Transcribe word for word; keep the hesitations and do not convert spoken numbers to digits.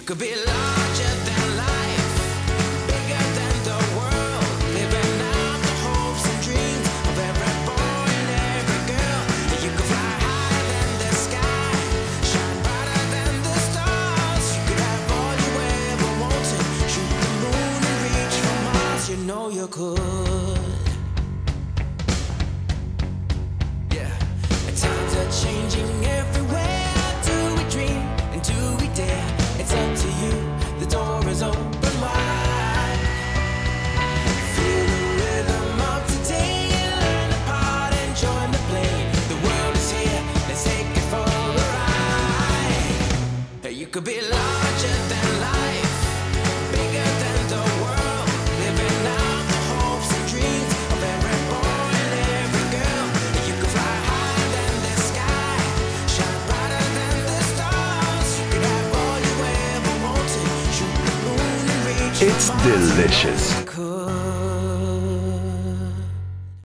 could be larger than life, bigger than the world, living out the hopes and dreams of every boy and every girl. You could fly higher than the sky, shine brighter than the stars. You could have all you ever wanted, shoot the moon and reach for Mars. You know you could. Yeah, times are changing everywhere. Do we dream and do we dare? It's up to you, the door is open wide. Feel the rhythm of today, learn the part and join the play. The world is here, let's take it for a ride. You could be larger than life, bigger than the world, living out the hopes and dreams of every boy and every girl. You could fly higher than the sky, shine brighter than the stars. You could have all you ever wanted, shoot the moon and reach for It's Mars. delicious.